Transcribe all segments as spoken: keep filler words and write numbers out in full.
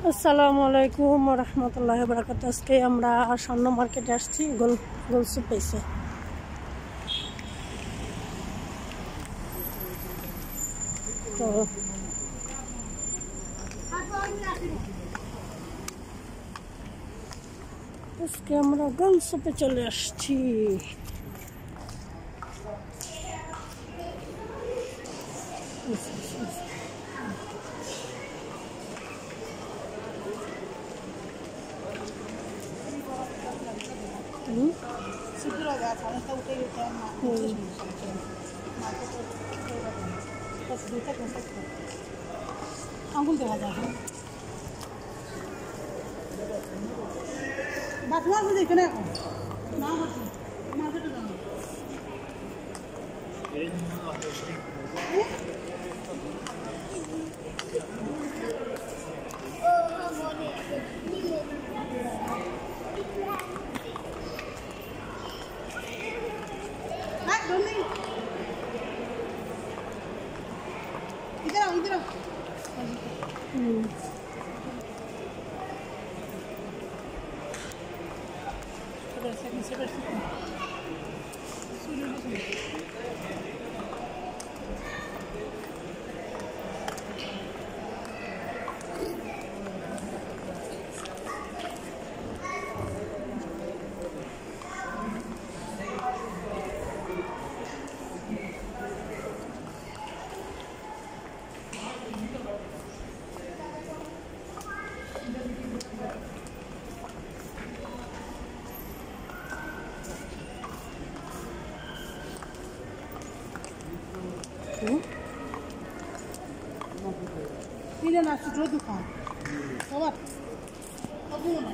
আসসালামু আলাইকুম ওয়া রাহমাতুল্লাহি ওয়া বারাকাতুহু। আজকে আমরা স্বর্ণ মার্কেটে আসছি, গোল গোলসু পেয়েছে। তো আজকে আমরা গোলসুপে চলে আসছি। আঙুল দেখা যায় বাথরুম আছে এখানে না হচ্ছে মাঝেটা দাও इधर आओ इधर आओ इधर से नीचे बैठ सकते हैं सुनो सुनो Ini nasi jodoh kan, kawan, aku mana?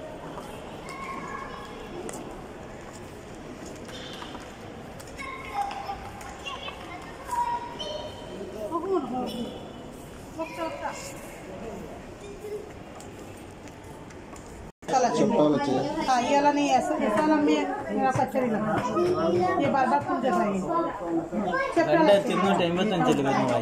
Aku mana? Waktu apa? हाँ ये वाला नहीं है, ऐसा ऐसा वाला में मेरा अच्छा नहीं लगा। ये बार बार फूल जैसा है। ठंडा तीनों टाइम में तंग चलेगा भाई।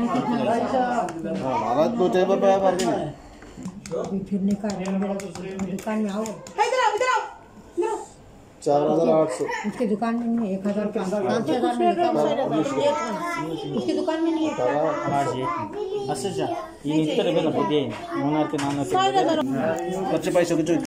हमारा दो टाइम पे आया बार नहीं। फिर निकाल दुकान में आओ। इधर आओ इधर आओ। चार हजार आठ सौ। उसकी दुकान में नहीं, एक हजार पाँच हजार में उसकी दुकान में नहीं है। हाँ जी। अच्छा अच्छा। ये इतना रेबल होती है। मोनार के नाम से। बच्चे पैसे कुछ